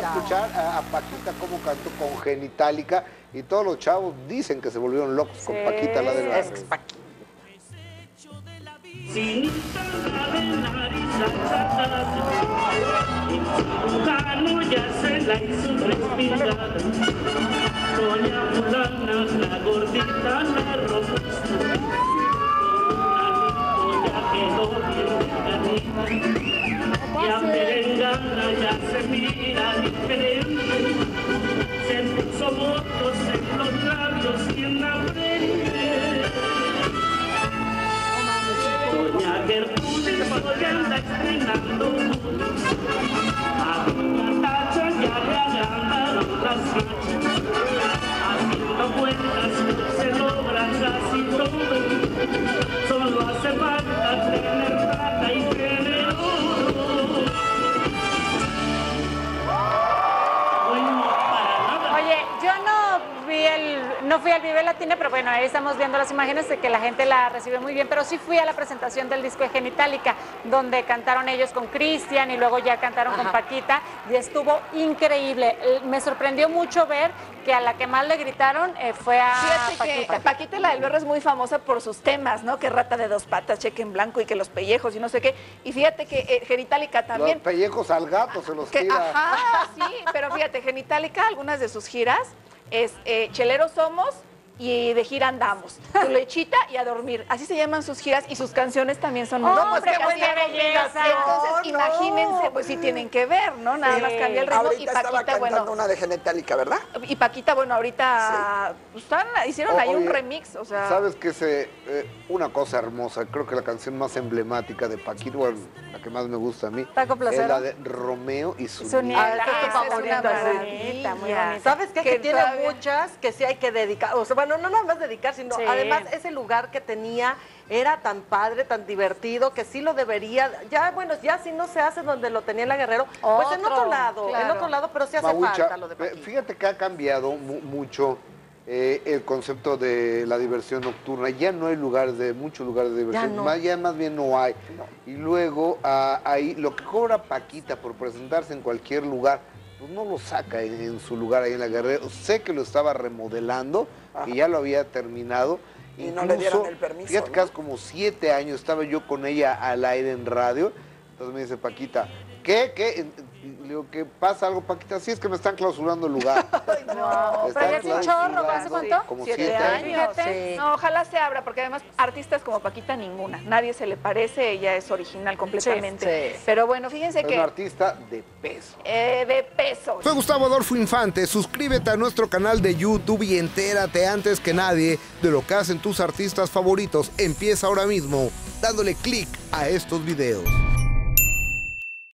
escuchar a Paquita cómo cantó con Genitalica y todos los chavos dicen que se volvieron locos con Paquita, la del barrio. Sin nariz cirujano ya se la hizo respirar. Doña fulana, la gordita, la robusta, ya quedó bien pegadita. Y a Perengana ya se mira diferente. Se puso votos en los labios y en la frente. Doña Gertrudis hoy anda estrenando a una tacha ya le agrandaron las fachas. Haciendo cuentas se logra casi todo. Solo hace falta tener plata y tener oro. Bueno, para nada. Oye, yo no fui al Vive Latino, pero bueno, ahí estamos viendo las imágenes de que la gente la recibe muy bien, pero sí fui a la presentación del disco de Genitalica, donde cantaron ellos con Cristian y luego ya cantaron con Paquita, y estuvo increíble. Me sorprendió mucho ver que a la que más le gritaron fue a Paquita. Paquita, la del Berro, es muy famosa por sus temas, ¿no? Que rata de dos patas, cheque en blanco y que los pellejos y no sé qué. Y fíjate que Genitalica también... Los pellejos al gato se los tira. Ajá, sí, pero fíjate, Genitalica, algunas de sus giras es Cheleros Somos y de gira andamos. Tu lechita y a dormir. Así se llaman sus giras y sus canciones también son muy qué buena belleza. Entonces, imagínense, pues sí tienen que ver, ¿no? Nada más cambia el ritmo. Ahorita Y Paquita, estaba cantando bueno, una de Genitalica, ¿verdad? y Paquita, bueno, ahorita hicieron ahí un remix, o sea... ¿Sabes qué? Una cosa hermosa, creo que la canción más emblemática de Paquita, bueno, la que más me gusta a mí, es la de Romeo y su nieta. Muy bonita. ¿Sabes qué? Que tiene muchas que sí hay que dedicar. O sea, bueno, no nada más dedicar, sino además ese lugar que tenía era tan padre, tan divertido, que sí lo debería. Ya, bueno, ya si no se hace donde lo tenía en la Guerrero, pues en otro lado, pero sí hace falta lo de Paquita. Fíjate que ha cambiado mucho el concepto de la diversión nocturna. Ya no hay muchos lugares de diversión, más bien no hay. Y luego ahí lo que cobra Paquita por presentarse en cualquier lugar, pues no lo saca en su lugar ahí en la Guerrero. Sé que lo estaba remodelando y ya lo había terminado. Y no le dieron el permiso. Fíjate que hace como 7 años estaba yo con ella al aire en radio. Entonces me dice Paquita, ¿qué? Le digo, ¿qué pasa algo, Paquita? Sí, es que me están clausurando el lugar. No, pero ya es un chorro, ¿hace cuánto? Como 7 años. Sí. No, ojalá se abra, porque además artistas como Paquita ninguna. Nadie se le parece, ella es original completamente. Sí. Pero bueno, fíjense Es que... un artista de peso. de peso. Soy Gustavo Adolfo Infante. Suscríbete a nuestro canal de YouTube y entérate antes que nadie de lo que hacen tus artistas favoritos. Empieza ahora mismo dándole clic a estos videos.